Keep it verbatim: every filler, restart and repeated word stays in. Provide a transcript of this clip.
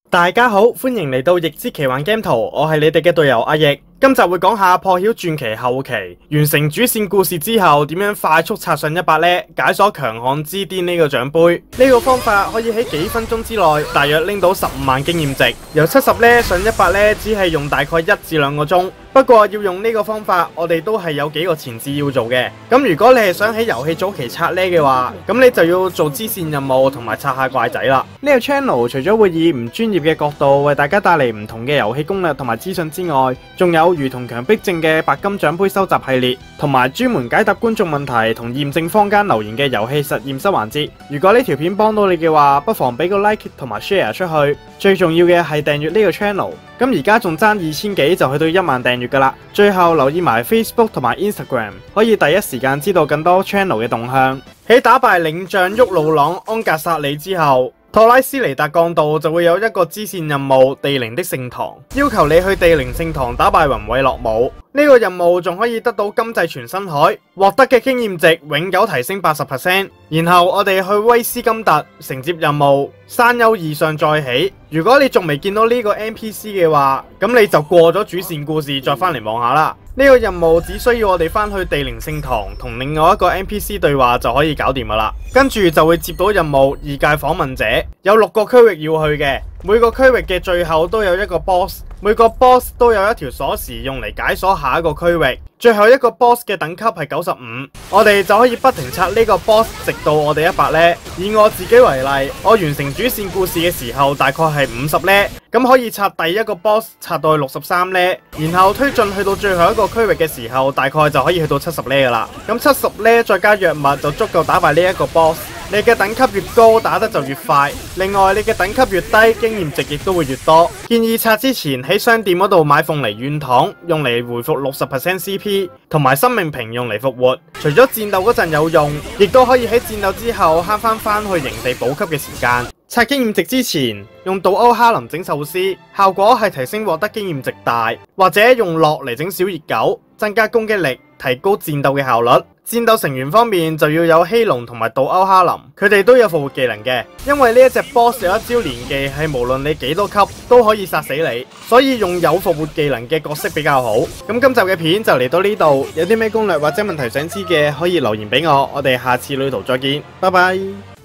大家好，歡迎嚟到易之奇幻 Game 圖，我係你哋嘅隊友阿易。今集會講下破曉傳奇後期完成主線故事之後，點樣快速刷上一百呢？解鎖強悍之巔呢個獎杯。呢個方法可以喺幾分鐘之內，大約拎到十五萬經驗值。由七十呢上一百呢，只係用大概一至兩個鐘。不過要用呢個方法，我哋都係有幾個前置要做嘅。咁如果你係想喺遊戲早期刷呢嘅話，咁你就要做支線任務同埋刷下怪仔啦。呢個 channel 除咗會以唔專業嘅角度為大家帶嚟唔同嘅遊戲攻略同埋資訊之外，仲有如同強迫症嘅白金獎杯收集系列，同埋專門解答觀眾問題同驗證坊間留言嘅遊戲實驗室環節。如果呢條片幫到你嘅話，不妨俾個 like 同埋 share 出去。最重要嘅係訂閱呢個 channel。咁而家仲爭二千幾就去到一萬訂閱噶啦。最後留意埋 Facebook 同埋 Instagram， 可以第一時間知道更多 channel 嘅動向。喺打敗領將沃魯朗安格薩里之後，托拉斯尼達降道就會有一個支線任務地靈的聖堂，要求你去地靈聖堂打敗雲韋洛姆。呢個任務仲可以得到今際全新海，獲得嘅經驗值永久提升 百分之八十。然後我哋去威斯金特承接任務，山丘異象再起。如果你仲未見到呢個 N P C 嘅話，咁你就過咗主線故事再翻嚟望下啦。呢個任務只需要我哋翻去地靈聖堂同另外一個 N P C 對話就可以搞掂噶啦。跟住就會接到任務異界訪問者，有六個區域要去嘅，每個區域嘅最後都有一個 boss， 每個 boss 都有一條鎖匙用嚟解鎖下一個區域。最後一個 boss 嘅等級係九十五，我哋就可以不停刷呢個 boss 直到我哋一百呢。以我自己為例，我完成主線故事嘅時候大概係五十呢，咁可以刷第一個 boss 刷到去六十三呢，然後推進去到最後一個區域嘅時候，大概就可以去到七十呢噶啦。咁七十呢再加藥物就足夠打敗呢一個 boss。你嘅等級越高，打得就越快。另外，你嘅等級越低，經驗值亦都會越多。建議刷之前喺商店嗰度買鳳梨軟糖，用嚟回復六十 percent C P， 同埋生命瓶用嚟復活。除咗戰鬥嗰陣有用，亦都可以喺戰鬥之後慳翻翻去營地補給嘅時間。刷經驗值之前，用杜歐哈林整壽司，效果係提升獲得經驗值大，或者用樂嚟整小熱狗，增加攻擊力，提高戰鬥嘅效率。戰鬥成員方面就要有希龍同埋杜歐哈林，佢哋都有復活技能嘅，因為呢一隻 boss 有一招連技係無論你幾多級都可以殺死你，所以用有復活技能嘅角色比較好。咁今集嘅片就嚟到呢度，有啲咩攻略或者問題想知嘅可以留言俾我，我哋下次旅途再見，拜拜。